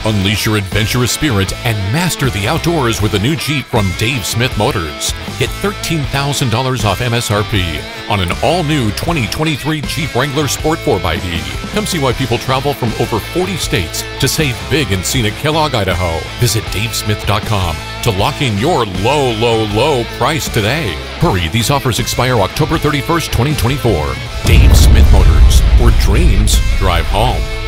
Unleash your adventurous spirit and master the outdoors with a new Jeep from Dave Smith Motors. Get $13,000 off MSRP on an all-new 2023 Jeep Wrangler Sport 4xE. Come see why people travel from over 40 states to save big in scenic Kellogg, Idaho. Visit davesmith.com to lock in your low, low, low price today. Hurry, these offers expire October 31st, 2024. Dave Smith Motors, where dreams drive home.